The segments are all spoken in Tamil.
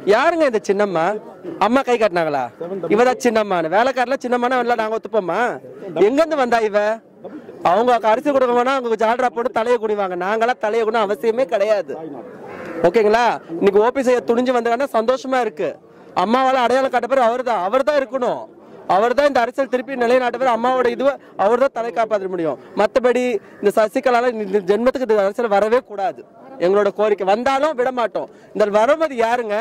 யாருங்க இந்த சின்னம்மா? அம்மா கை காட்டினாங்களா? இவதான் சின்னம்மான்னு. வேலைக்காரல சின்னம்மானா இல்லை, நாங்க ஒத்துப்போமா? எங்கிருந்து வந்தா இவ? அவங்க அரிசி கொடுக்கணும்னா அவங்க ஜால்ரா போட்டு தலையை குடிவாங்க. நாங்களாம் தலையை கூட அவசியமே கிடையாது. ஓகேங்களா? இன்னைக்கு ஓபி செய்ய துணிஞ்சு வந்தாங்கன்னா சந்தோஷமா இருக்கு. அம்மாவால அடையாளம் காட்ட பேர் அவர் தான் இருக்கணும். அவர் தான் இந்த அரசியல் திருப்பி நிலைநாட்ட பேர். அம்மாவோட இதுவை அவர் தான் தலை காப்பாற்ற முடியும். மற்றபடி இந்த சசிகலால இந்த ஜென்மத்துக்கு இந்த அரசியல் வரவே கூடாது. எங்களோட கோரிக்கை வந்தாலும் விட மாட்டோம். இந்த வளர்மதி யாருங்க?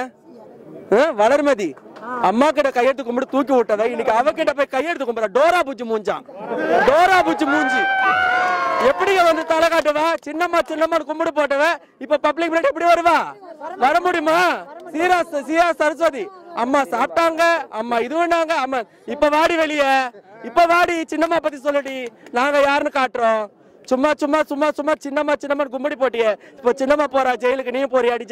வளர்மதி அம்மா கிட்ட கையெழுத்து கும்பிட்டு தூக்கி விட்டவ இன்னைக்கு அவகிட்ட போய் கையெழுத்து கும்பிட டோரா பூச்சி மூஞ்சான். டோரா பூச்சி மூஞ்சி எப்படி வந்து தலை காட்டுவா? சின்னம்மா கும்பிடு போட்டவ இப்ப பப்ளிக் முன்னாடி எப்படி வருவா? வர முடியுமா? சீரா சரஸ்வதி அம்மா சாப்பிட்டாங்க, அம்மா இது பண்ணாங்க, அம்மா இப்ப வாடி வெளிய, இப்ப வாடி சின்னம்மா பத்தி சொல்லடி. நாங்க யாருன்னு காட்டுறோம். சும்மா சின்னம்மா கும்பிடி போட்டியே. இப்ப சின்னம்மா போறா ஜெயிலுக்கு. நீயும் போறியாடி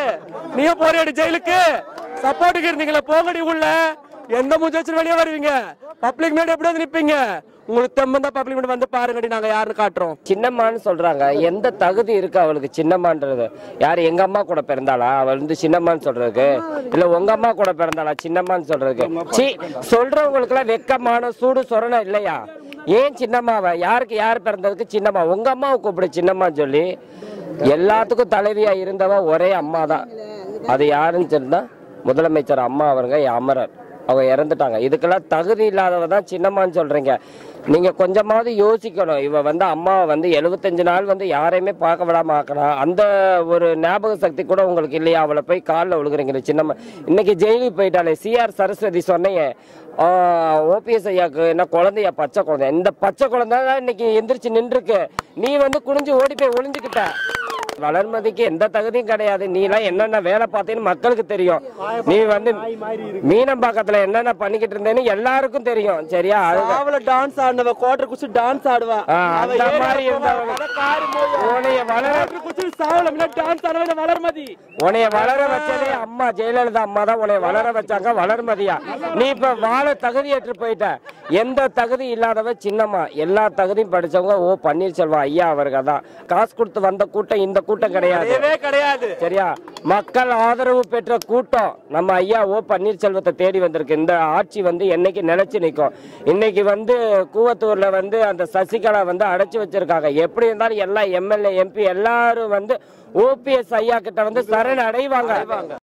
ஜெயிலுக்கு? சப்போர்ட்டுக்கு இருந்தீங்களா? போகடி உள்ள. எந்த மூஞ்சி வச்சு வெளியே வருவீங்க? பப்ளிக் முன்னாடி எப்படி வந்து நிப்பீங்க? உங்களுக்கு தெம்பந்தா பப்ளிக் முன்னாடி வந்து பாருங்கடி, நாங்க யாருன்னு காட்டுறோம். சின்னம்மான்னு சொல்றாங்க. எந்த தகுதி இருக்கு அவளுக்கு சின்னம்மான்றது? யாரு எங்க அம்மா கூட பிறந்தாளா அவள் வந்து சின்னம்மான்னு சொல்றதுக்கு? இல்ல உங்க அம்மா கூட பிறந்தாளா சின்னம்மான்னு சொல்றதுக்கு? சொல்றவங்களுக்கு எல்லாம் வெக்கமான சூடு சொரணம் இல்லையா? ஏன் சின்னம்மாவை? யார் பிறந்ததுக்கு சின்னம்மா? உங்க அம்மாவை கூப்பிடு சின்னம்மான்னு சொல்லி. எல்லாத்துக்கும் தலைவியா இருந்தவ ஒரே அம்மா தான். அது யாருன்னு சொன்னா முதலமைச்சர் அம்மா அவருங்க அமரர். அவங்க இறந்துட்டாங்க. இதுக்கெல்லாம் தகுதி இல்லாதவ தான் சின்னம்மான்னு சொல்றீங்க. நீங்க கொஞ்சமாவது யோசிக்கணும். இவ வந்து அம்மாவை வந்து 75 நாள் வந்து யாரையுமே பார்க்க விடாம ஆக்கணும். அந்த ஒரு ஞாபக சக்தி கூட உங்களுக்கு இல்லையா? அவளை போய் காலில் விழுகுறீங்க சின்னம்மா. இன்னைக்கு ஜெயிலுக்கு போயிட்டாலே. சிஆர் சரஸ்வதி சொன்னீங்க ஓபிஎஸ் ஐயாக்கு என்ன குழந்தையா? பச்சை குழந்தை. இந்த பச்சை குழந்தை தான் இன்னைக்கு எந்திரிச்சு நின்றுருக்கு. நீ வந்து குனிஞ்சு ஓடி போய் ஒளிஞ்சுக்கிட்ட. வளர்மதிக்கு எந்த தகுதியும் கிடையாது. நீ எல்லாம் என்னென்ன வேலை பார்த்தேன்னு மக்களுக்கு தெரியும். நீ வந்து மீனம்பாக்கத்துல என்னென்ன பண்ணிக்கிட்டு இருந்தேன்னு எல்லாருக்கும் தெரியும். சரியா? அவள டான்ஸ் ஆடுனவ கோட்டர் குச்சி டான்ஸ் ஆடுவா. அந்த மாதிரி உன்னைய வளர வச்சதே அம்மா ஜெயலலிதா அம்மா தான். உன்னைய வளர வச்சாங்க. வளர்மதியா நீ இப்ப வாழ தகுதியேற்று போயிட்ட. எந்த தகுதி இல்லாதவ சின்னம்மா. எல்லா தகுதியும் படிச்சவங்க பன்னீர்செல்வம் ஐயா அவர்கள் தான். காசு கொடுத்து வந்த கூட்டம் இந்த கூட்டம் கிடையாது. சரியா? மக்கள் ஆதரவு பெற்ற கூட்டம் நம்ம ஐயா பன்னீர்செல்வத்தை தேடி வந்திருக்கு. இந்த ஆட்சி வந்து என்னைக்கு நிலைச்சு நிற்கும். இன்னைக்கு வந்து கூவத்தூர்ல வந்து அந்த சசிகலா வந்து அடைச்சு வச்சிருக்காங்க. எப்படி இருந்தாலும் எல்லா எம்எல்ஏ எம்பி எல்லாரும் வந்து ஓபிஎஸ் ஐயா கிட்ட வந்து சரண் அடைவாங்க.